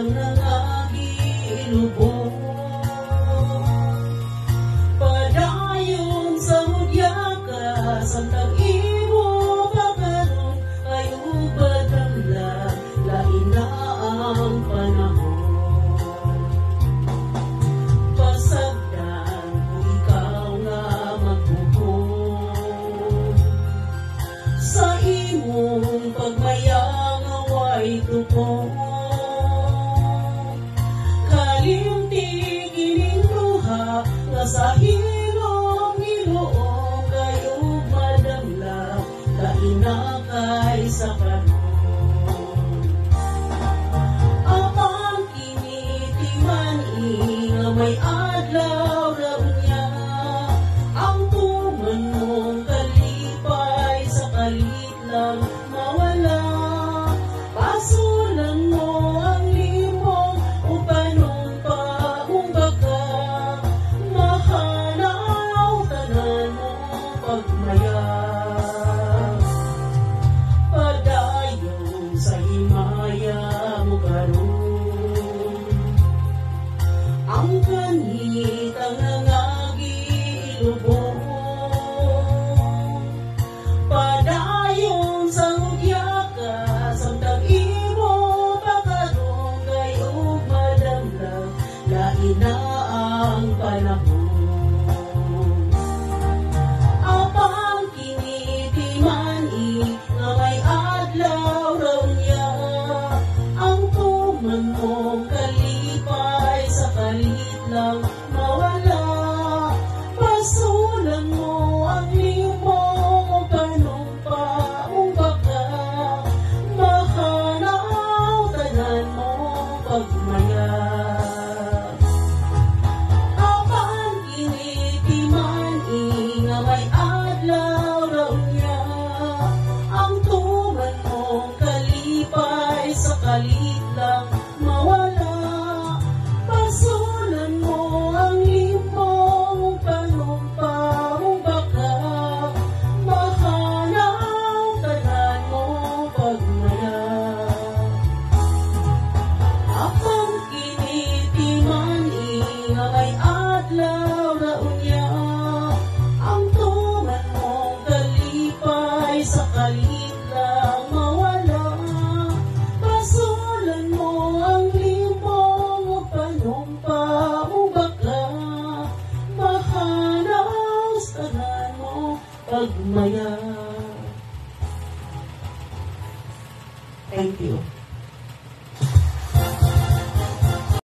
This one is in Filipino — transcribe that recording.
kang nangagilubong. Padayon sa hudya ka, samtang imo pagkaroon, kayo badangla, lain na ang panahon. Pasagdan kung ikaw nga magpuhon, sa imong pagmayang away tupong. Kalimtig ining luha, nga sa hilong niloong, kayo madamla, lain na kay sa kanon. Apang kinitiman nga may adlaw raw niya, ang tuman mong kalipay sa kalit lang mawala. Pasulan mo ang limong upanong pahumbaka, mahanaw tanan mo pagmaya. Padayon sa himaya mo karon, ang kanit ang nangagilubong. Padayon sa hudya ka, samtang imo pagkaroon, kayo madamla, lain na ang panahon. Apang kinitiman nga may adlaw raw niya, ang tuman mong kalipay sa kalit lang mawala. Pasulan mo ang limong upanong pahumbaka, mahanaw tanan mo pagmaya. Apang kinitiman nga may adlaw raw niya, ang tuman mong kalipay sa kalit lang mawala. Pasulan mo ang limong upanong pahumbaka, mahanaw tanan mo pagmaya. Apang kinitiman nga may adlaw raw niya, ang tuman mong kalipay sa kalit lang mawala. Pasulan mo ang limong upanong pahumbaka, mahanaw tanan mo pagmaya. Thank you.